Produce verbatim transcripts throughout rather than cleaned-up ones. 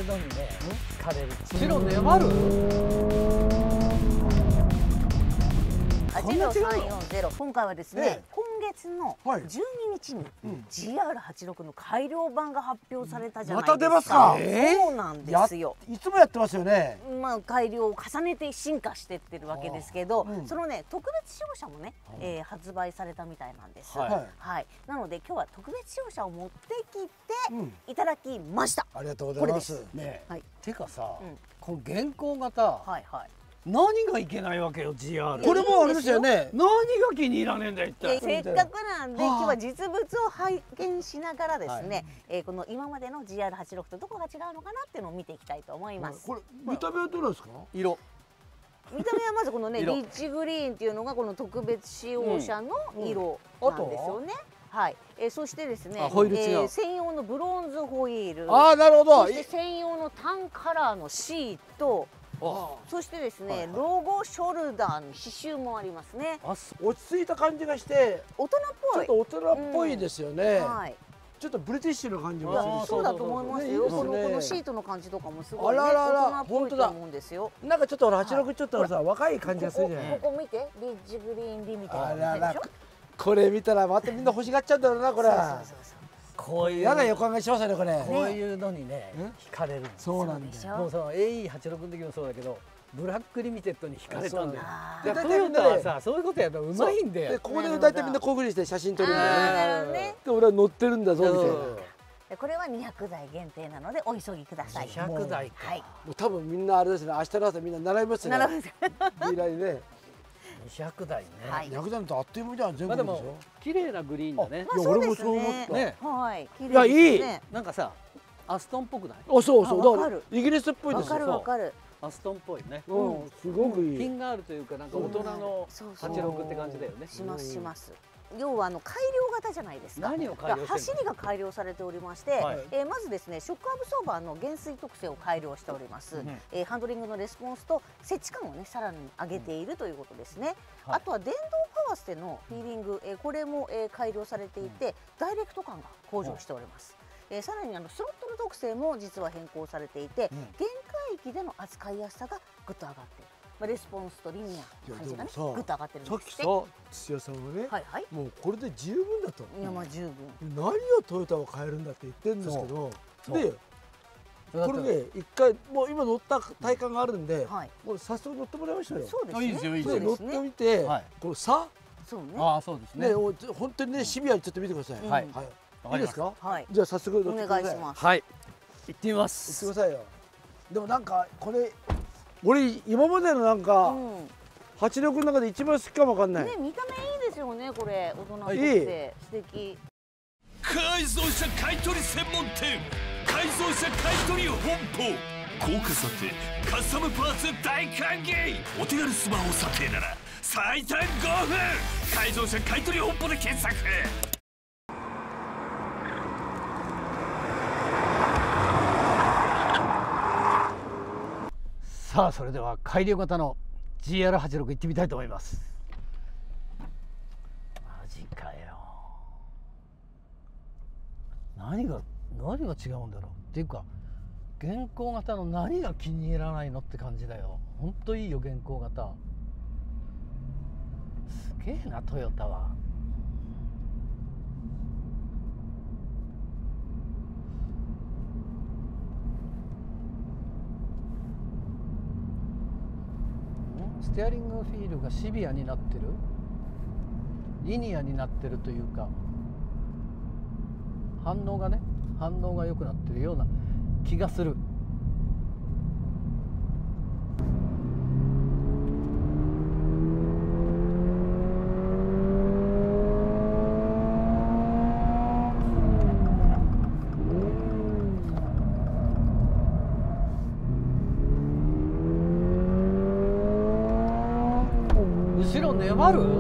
いうのにね惹かれる。白粘る。 はちゼロさんよんゼロ、今回はですね、今月のじゅうににちに ジーアールはちじゅうろく の改良版が発表されたじゃないですか。 また出ますか。 そうなんですよ。 いつもやってますよね。 まあ改良を重ねて進化してってるわけですけど、そのね特別使用車もね発売されたみたいなんです。はい。なので今日は特別使用車を持ってきていただきました。 ありがとうございます。 ね。てかさ、この現行型。はいはい。何がいけないわけよ ジーアール。 これもあれですよね。 何が気に入らねえんだよ一体。 せっかくなんで今日は実物を拝見しながらですね、えこの今までの ジーアールはちじゅうろく とどこが違うのかなっていうのを見ていきたいと思います。 これ見た目はどうなんですか？ 色。 見た目はまずこのねリッチグリーンっていうのがこの特別使用車の色なんですよね。はい。えそしてですね、専用のブロンズホイール。 ああなるほど。 そして専用のタンカラーのシート。そしてですね、ロゴショルダーの刺繍もありますね。 落ち着いた感じがして大人っぽい。 ちょっと大人っぽいですよね。ちょっとブリティッシュな感じもする。 そうだと思いますよ。このこのシートの感じとかもすごいね大人っぽいと思うんですよ。 なんかちょっとはちじゅうろくちょっとさ若い感じがするじゃない。 ここ見てリッチグリーンリミテッド。 あらら。これ見たらまたみんな欲しがっちゃうんだろうなこれ。 こういう嫌な予感がしますねこれ。 こういうのにね惹かれるんです。 そうなんですよ。 もうその エーイーはちじゅうろく の時もそうだけど。ブラックリミテッドに惹かれたんだよ。でトヨタはさそういうことやるとうまいんだよ。 ここで大体みんなこういうふうにして写真撮るんだよね。で俺は乗ってるんだぞみたいな。 これはにひゃくだい限定なのでお急ぎください。 にひゃくだいか。 もう多分みんなあれですね。明日の朝みんな並びますよね。 並ぶ。 未来ね。 にひゃくだいね。 にひゃくだいってあっという間じゃん全部でしょ。 綺麗なグリーンだね。 いや俺もそう思った。 ね。はい。 いやいい。 なんかさアストンっぽくない？ あそうそうだからイギリスっぽいですよ。 わかるわかる。 アストンっぽいね。 うん、すごくいい。 品があるというか、なんか大人のはちじゅうろくって感じだよね。 しますします。要はあの改良型じゃないですか。 何を改良してるの？ 走りが改良されておりまして、えまずですね、ショックアブソーバーの減衰特性を改良しております。えハンドリングのレスポンスと接地感をねさらに上げているということですね。あとは電動パワーステのフィーリング、えこれもえ改良されていて、ダイレクト感が向上しております。えー、さらにあのスロットル特性も実は変更されていて、うん、限界域での扱いやすさがぐっと上がっている、まあ、レスポンスとリニア感じがねぐっと上がってるんですって。 さっきさ土屋さんはね、はいはい、もうこれで十分だと。 いやまあ十分。 何をトヨタを変えるんだって言ってるんですけど、でこれね一回もう今乗った体感があるんで、はい、もう早速乗ってもらいましたよ。 そうですね。 いいですよいいですよ。乗ってみて、はい、この差、 そうね。 ああそうですね。 ね本当にねシビアにちょっと見てください。はいはい。いいですか？ はい。 じゃあ早速お願いします。 はい。行ってみます。 行ってくださいよ。でもなんかこれ俺今までのなんかはちじゅうろくの中で一番好きかもわかんない。 ね見た目いいですよねこれ大人として素敵。 改造車買取専門店改造車買取本舗高価査定カスタムパーツ大歓迎お手軽スマホ査定なら最短ごふん改造車買取本舗で検索。 さあそれでは改良型の ジーアールはちじゅうろく 行ってみたいと思います。マジかよ。何が何が違うんだろうっていうか現行型の何が気に入らないのって感じだよ。ほんといいよ現行型。すげえなトヨタは。ステアリングフィールがシビアになってる、リニアになってるというか反応がね反応が良くなってるような気がする。後ろ粘る？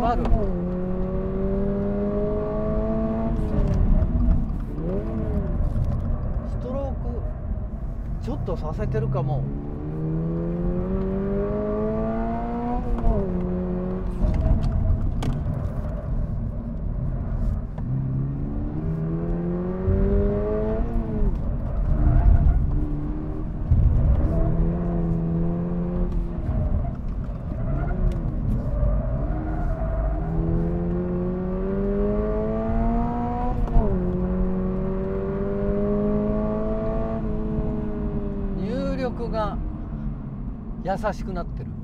粘る。ストロークちょっとさせてるかも。が優しくなってる。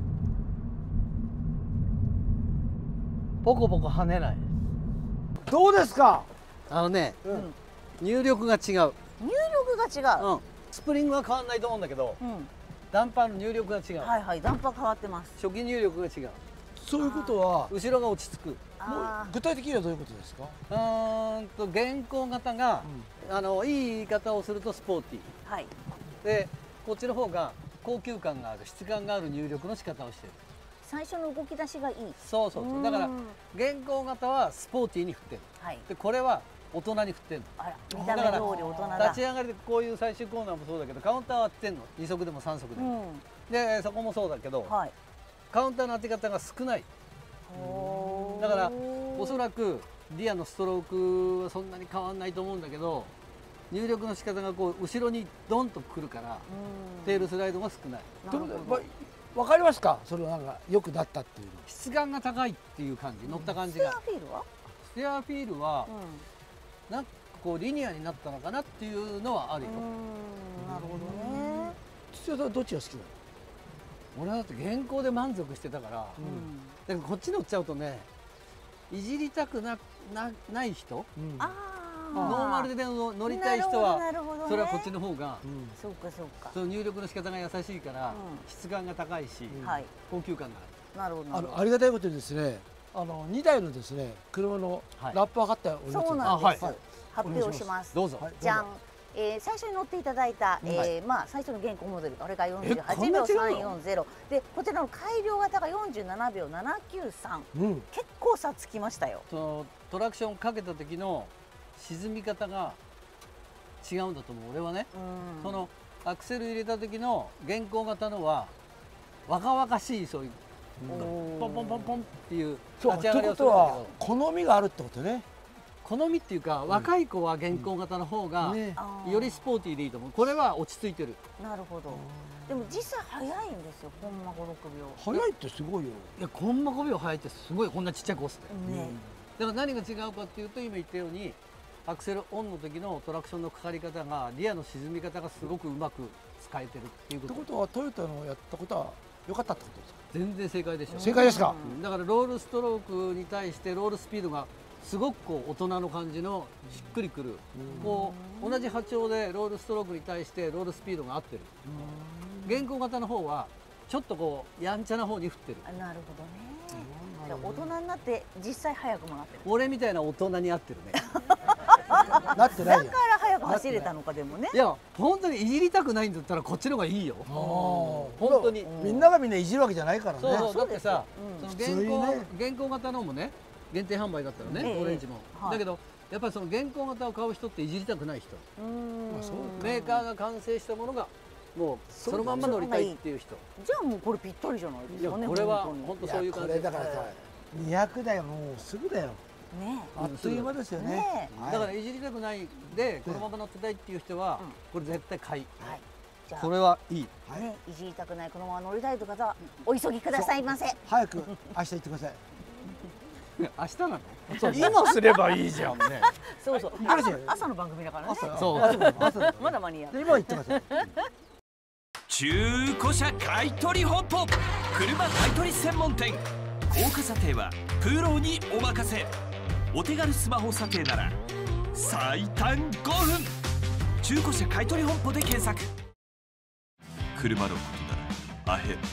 ポコポコ跳ねない。 どうですか。 あのね、 うん、 入力が違う。 入力が違う。うん、 スプリングは変わらないと思うんだけど、うん、ダンパーの入力が違う。 はいはい、ダンパー変わってます。 初期入力が違う。 そういうことは後ろが落ち着く。 もう具体的にはどういうことですか。 うーんと現行型が、うん、あのいい言い方をするとスポーティー。はい。でこっちの方が高級感がある、質感がある入力の仕方をしてる。 最初の動き出しがいい。 そうそうそう。だから現行型はスポーティーに振ってる。はい。でこれは大人に振ってるの。あら、 見た目通り大人だ。 立ち上がりでこういう最終コーナーもそうだけど、カウンターは当てんの。に速でもさん速でも。うん、でそこもそうだけど、はい、カウンターの当て方が少ない。だからおそらくリアのストロークはそんなに変わらないと思うんだけど、入力の仕方がこう後ろにドンとくるからテールスライドが少ない。 わかりますか。それはなんか良くなったっていうの。 質感が高いっていう感じ、乗った感じが。 ステアフィールは？ ステアフィールは、うん、なんかこうリニアになったのかなっていうのはあるよ。 なるほどね。 土屋さんどっちが好きなの？ 俺はだって現行で満足してたから、うん、だからこっち乗っちゃうとね、いじりたくななない人、うん、あノーマルで乗りたい人は、ね、それはこっちの方が、うん、そうかそうか、その入力の仕方が優しいから、うん、質感が高いし、うん、高級感がある。なるほど。 あのありがたいことにですね、あのにだいのですね車のラップ上がったおります。 そうなんです。はい、発表します。 どうぞ。 じゃん。えー、最初に乗っていただいた、えーはい、まあ最初の現行モデル、あれがよんじゅうはちびょうさんよんゼロで、こちらの改良型がよんじゅうななびょうななきゅうさん、うん、結構差つきましたよ。 そのトラクションかけた時の沈み方が違うんだと思う俺はね。うん、そのアクセル入れた時の現行型のは若々しい、そういうポンポンポンポンっていう立ち上がりをするんだけど、 好みがあるってことね。 好みっていうか、若い子は現行型の方がよりスポーティーでいいと思う。これは落ち着いてる。 なるほど。でも実際早いんですよ、コンマご、ろくびょう。 早いってすごいよ。 いや、コンマごびょう早いってすごい、こんなちっちゃいコースで。ね。だから何が違うかっていうと、今言ったようにアクセルオンの時のトラクションのかかり方が、リアの沈み方がすごくうまく使えてるっていうこと。 ってことはトヨタのやったことは良かったってことですか。 全然正解でしょ。 正解ですか。 だからロールストロークに対してロールスピードがすごくこう大人の感じのしっくりくる、こう同じ波長でロールストロークに対してロールスピードが合ってる。現行型の方はちょっとこうやんちゃな方に振ってる。 なるほどね。大人になって実際速くもなってる。 俺みたいな大人に合ってるね。 なってないよ。 だから速く走れたのか。でもね。 いや本当にいじりたくないんだったらこっちの方がいいよ。本当にみんながみんないじるわけじゃないからね。 そうそう、だってさ、その現行現行型のもね、限定販売だったらね、オレンジも、はい、だけどやっぱりその現行型を買う人っていじりたくない人、メーカーが完成したものがもうそのまんま乗りたいっていう人。 じゃあもうこれぴったりじゃないですかね。 これは本当そういう感じ。 これだからさ、にひゃくだよ、もうすぐだよ。ね、あっという間ですよね。ね、 だからいじりたくないでこのまま乗ってたいっていう人はこれ絶対買い。はい、これはいい。 ね、いじりたくない、このまま乗りたいという方はお急ぎくださいませ。 早く明日行ってください。 明日なの？ 今すればいいじゃんね。 そうそう。朝の番組だからね。 そう。 まだ間に合う。 今言ってください。 中古車買取本舗、車買取専門店。高価査定はプロにお任せ。お手軽スマホ査定なら最短ごふん。中古車買取本舗で検索。車のことならアヘッド。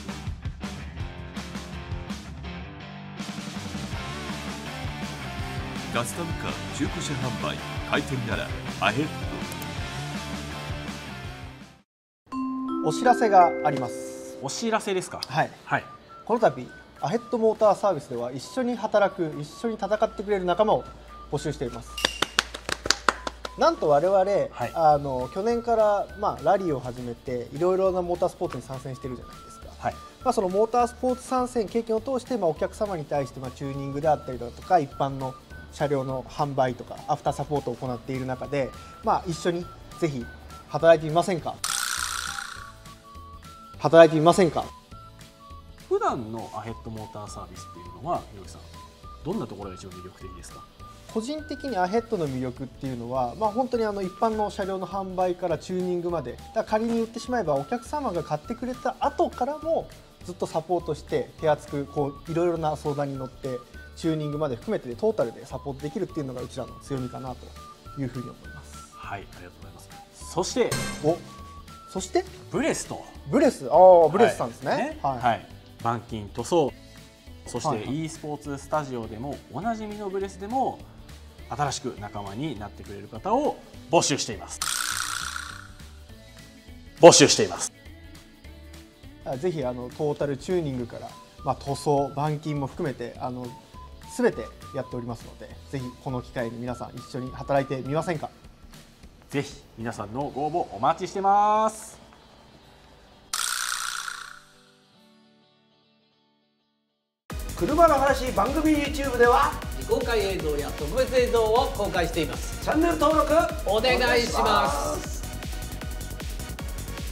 カスタムカー中古車販売買取ならアヘッド。お知らせがあります。 お知らせですか。 はい、 はい、 この度アヘッドモーターサービスでは一緒に働く、一緒に戦ってくれる仲間を募集しています。なんと我々、はい、あの去年から、まあ、ラリーを始めていろいろなモータースポーツに参戦してるじゃないですか。はい、まあ、そのモータースポーツ参戦経験を通して、まあ、お客様に対して、まあ、チューニングであったりだとか一般の車両の販売とかアフターサポートを行っている中で、まあ、一緒にぜひ働いてみませんか働いてみませんか。 普段のアヘッドモーターサービスっていうのはひろきさん、どんなところが一番魅力的ですか？ 個人的にアヘッドの魅力っていうのは、まあ、本当にあの一般の車両の販売からチューニングまで、だから仮に言ってしまえばお客様が買ってくれた後からもずっとサポートして手厚くこういろいろな相談に乗ってチューニングまで含めてトータルでサポートできるっていうのがうちらの強みかなというふうに思います。 はい、ありがとうございます。そしておそしてブレスとブレス、ああブレスさんですね。はい、ね、 はいはい、板金塗装、そして e スポーツスタジオでもおなじみのブレスでも新しく仲間になってくれる方を募集しています。募集しています。 ぜひあのトータルチューニングから、まあ、塗装、板金も含めてあの全てやっておりますので、ぜひこの機会に皆さん一緒に働いてみませんか。 ぜひ皆さんのご応募お待ちしてます。 車の話番組 YouTube では未公開映像や特別映像を公開しています。 チャンネル登録お願いします。